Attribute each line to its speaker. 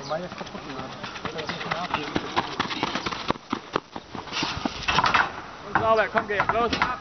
Speaker 1: Weil jetzt kaputt wird. Das kann ich nicht nachgeben.
Speaker 2: Und sauber, komm, geh, los!